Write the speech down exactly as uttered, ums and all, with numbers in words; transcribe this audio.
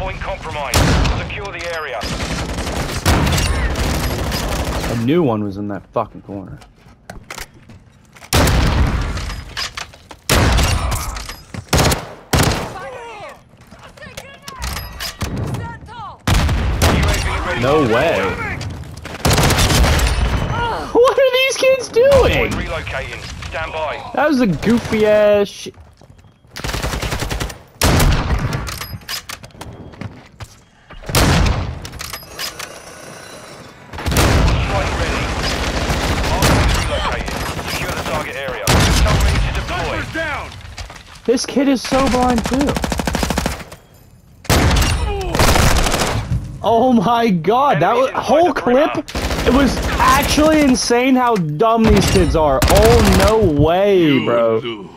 point compromised. Secure the area. A new one was in that fucking corner. No way. What are these kids doing? Relocating. Stand by. That was a goofy ass shit. Strike ready. Armory relocated. Secure the target area. Control ready to deploy. Down. This kid is so blind too. Oh my god, that was, whole clip, it was actually insane how dumb these kids are. Oh no way, bro.